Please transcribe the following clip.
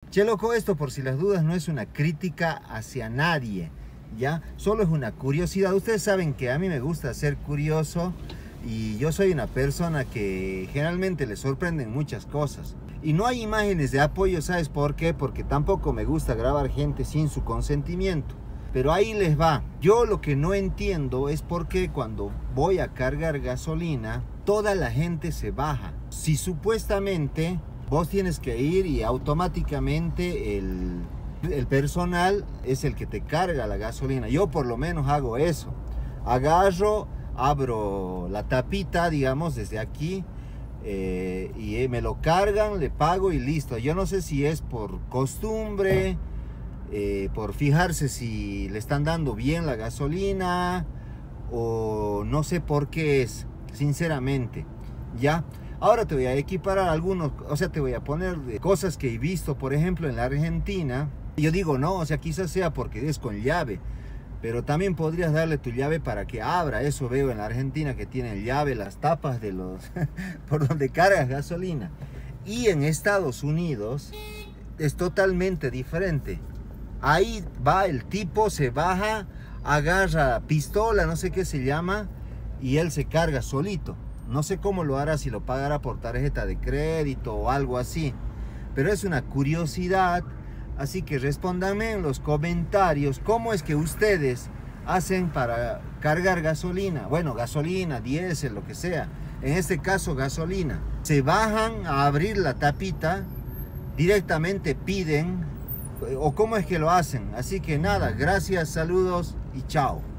Che, loco, esto por si las dudas no es una crítica hacia nadie, ¿ya? Solo es una curiosidad. Ustedes saben que a mí me gusta ser curioso y yo soy una persona que generalmente le sorprenden muchas cosas. Y no hay imágenes de apoyo, ¿sabes por qué? Porque tampoco me gusta grabar gente sin su consentimiento. Pero ahí les va. Yo lo que no entiendo es por qué cuando voy a cargar gasolina, toda la gente se baja. Si supuestamente vos tienes que ir y automáticamente el personal es el que te carga la gasolina. Yo por lo menos hago eso. Agarro, abro la tapita, digamos, desde aquí y me lo cargan, le pago y listo. Yo no sé si es por costumbre, por fijarse si le están dando bien la gasolina o no sé por qué es, sinceramente, ¿ya? Ahora te voy a equiparar algunos, o sea, te voy a poner cosas que he visto, por ejemplo, en la Argentina. Yo digo, no, o sea, quizás sea porque es con llave, pero también podrías darle tu llave para que abra. Eso veo en la Argentina, que tienen llave, las tapas de los por donde cargas gasolina. Y en Estados Unidos es totalmente diferente. Ahí va el tipo, se baja, agarra pistola, no sé qué se llama, y él se carga solito. No sé cómo lo hará, si lo pagará por tarjeta de crédito o algo así. Pero es una curiosidad, así que respóndanme en los comentarios cómo es que ustedes hacen para cargar gasolina. Bueno, gasolina, diésel, lo que sea. En este caso, gasolina. Se bajan a abrir la tapita, directamente piden, o cómo es que lo hacen. Así que nada, gracias, saludos y chao.